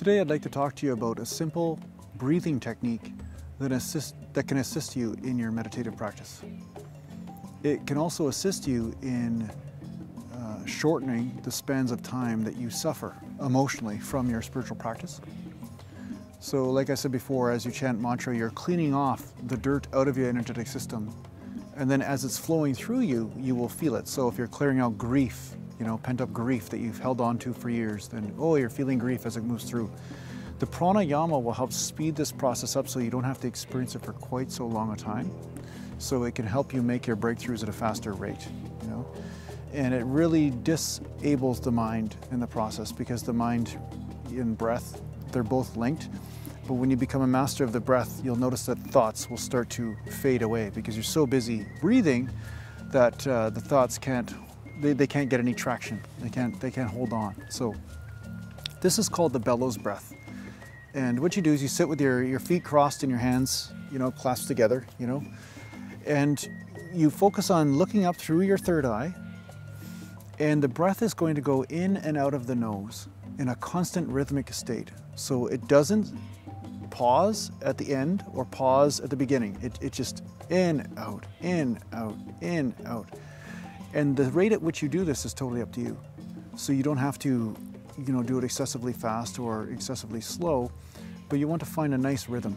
Today I'd like to talk to you about a simple breathing technique that can assist you in your meditative practice. It can also assist you in shortening the spans of time that you suffer emotionally from your spiritual practice. So like I said before, as you chant mantra, you're cleaning off the dirt out of your energetic system. And then as it's flowing through you, you will feel it. So if you're clearing out grief, pent-up grief that you've held on to for years, then you're feeling grief as it moves through. The pranayama will help speed this process up so you don't have to experience it for quite so long a time. So it can help you make your breakthroughs at a faster rate, And it really disables the mind in the process, because the mind and breath, they're both linked. But when you become a master of the breath, you'll notice that thoughts will start to fade away because you're so busy breathing that the thoughts can't get any traction. They can't hold on. So this is called the Bellows breath. And what you do is you sit with your feet crossed and your hands, clasped together, and you focus on looking up through your third eye, and the breath is going to go in and out of the nose in a constant rhythmic state. So it doesn't pause at the end or pause at the beginning. It just in, out, in, out, in, out. And the rate at which you do this is totally up to you. So you don't have to, do it excessively fast or excessively slow, but you want to find a nice rhythm.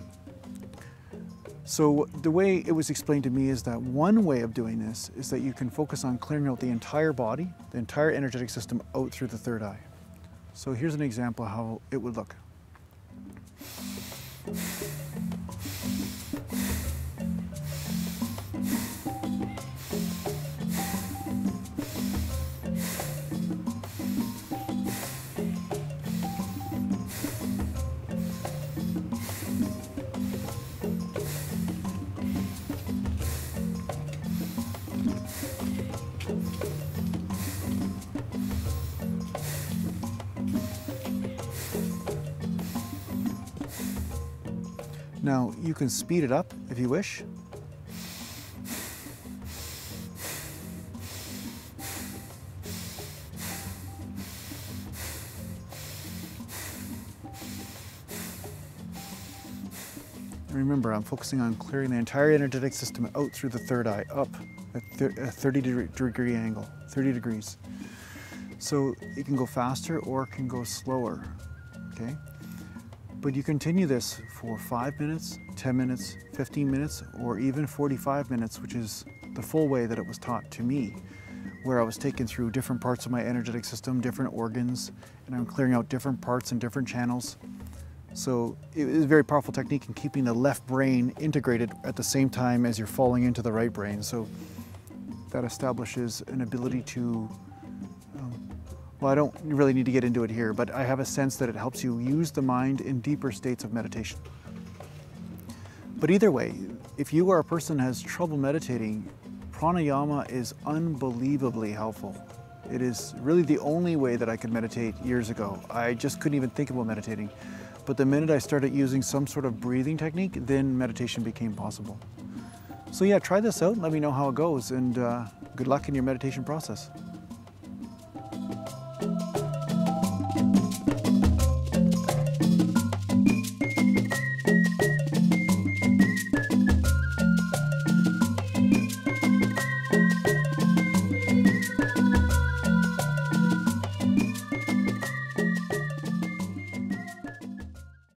So the way it was explained to me is that one way of doing this is that you can focus on clearing out the entire body, the entire energetic system out through the third eye. So here's an example of how it would look. Now, you can speed it up if you wish. Remember, I'm focusing on clearing the entire energetic system out through the third eye, up at a 30-degree angle, 30 degrees. So it can go faster or it can go slower, okay? But you continue this for 5 minutes, 10 minutes, 15 minutes, or even 45 minutes, which is the full way that it was taught to me, where I was taken through different parts of my energetic system, different organs, and I'm clearing out different parts and different channels. So it is a very powerful technique in keeping the left brain integrated at the same time as you're falling into the right brain. So that establishes an ability to well, I don't really need to get into it here, but I have a sense that it helps you use the mind in deeper states of meditation. But either way, if you are a person that has trouble meditating, pranayama is unbelievably helpful. It is really the only way that I could meditate years ago. I just couldn't even think about meditating. But the minute I started using some sort of breathing technique, then meditation became possible. So yeah, try this out and let me know how it goes, and good luck in your meditation process.